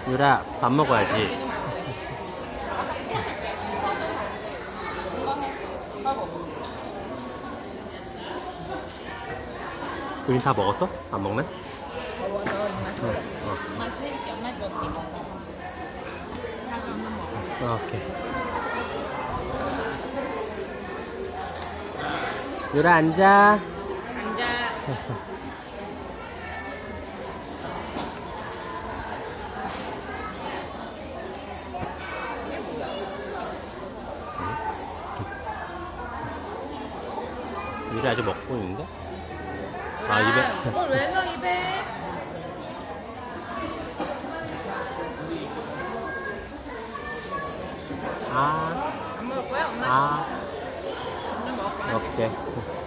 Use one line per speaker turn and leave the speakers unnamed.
유라, 밥 먹어야지. 우린 다 먹었어? 안 먹네?
먹어서 엄마 해줄게. 엄마 좀 먹게 먹어. 자기 엄마 먹어.
오케이. 유라, 앉아.
앉아.
유라 아직 먹고 있는데? 아, 입에.
이걸 왜 넣어 입에?
아,
안 먹을 거야 엄마?
아.
엄마 먹을 거야?
오케이.